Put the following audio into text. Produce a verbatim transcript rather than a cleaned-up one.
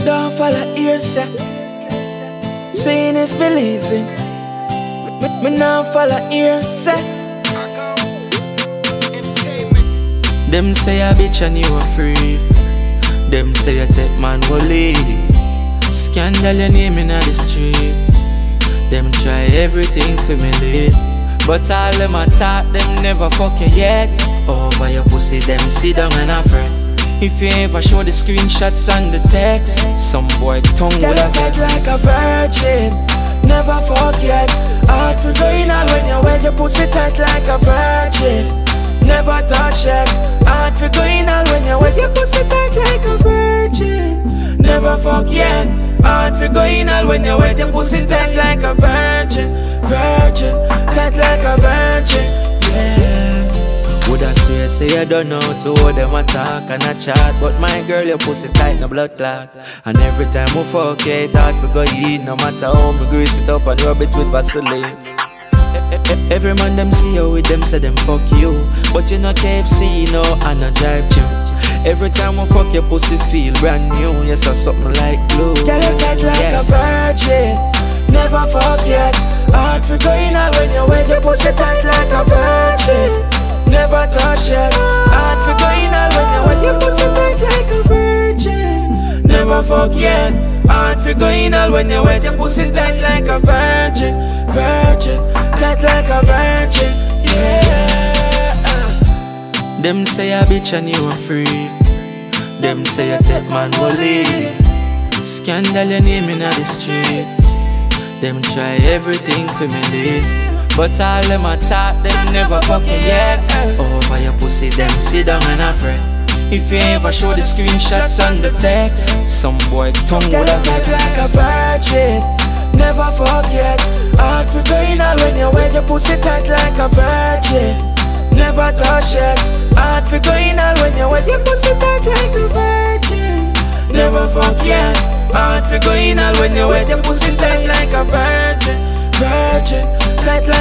Don't follow hearsay. Seeing is believing. Me, me not follow hearsay. Them say a bitch and you are free. Them say a take man will leave. Scandal your name in the street. Them try everything for me lead. But all them a talk, them never fuck you yet. Over your pussy, them sit down and afraid. If you ever show the screenshots and the text, some boy tongue will have vex. Like a virgin, never fuck yet. Hard for going all when you wear your pussy tight like a virgin. Never touch it. Hard for going all when you wear your pussy tight like a virgin. Never fuck yet. Hard for going all when you wear your pussy tight like a virgin. Virgin, tight like a virgin. Yeah. Woulda swear say you don't know to hold them a talk and a chat. But my girl, your pussy tight, no blood clot. And every time we fuck, yeah, it hard for go eat. No matter how me grease it up and rub it with Vaseline. Every man them see you with them say them fuck you. But you know K F C, no, and no drive through. Every time we fuck your pussy feel brand new. Yes, or something like glue. Girl, you tight like yeah. a virgin. Never fuck yet. Hard for going all when you wear your pussy tight like a virgin. Never touch it. Hard for going all when you wear your pussy tight like a virgin. Never fuck yet. Hard for going all when you wear your pussy tight like a virgin. Virgin, tight like a virgin. Yeah. Them say a bitch and you are free. Them say a take man will leave. Scandal your name in the street. Them try everything for me leave. But all them a talk, them never fuck you yet. Over your pussy, them sit down and afraid. If you ever show the screenshots and the text, some boy tongue will have vex. Like a virgin, never fuck yet. Hard for going all when you wear your pussy tight like a virgin. Never touch it. Hard for going all when you wear your pussy tight like a virgin. Never fuck yet. Hard for going all when you wear your pussy tight like a virgin. Virgin, tight like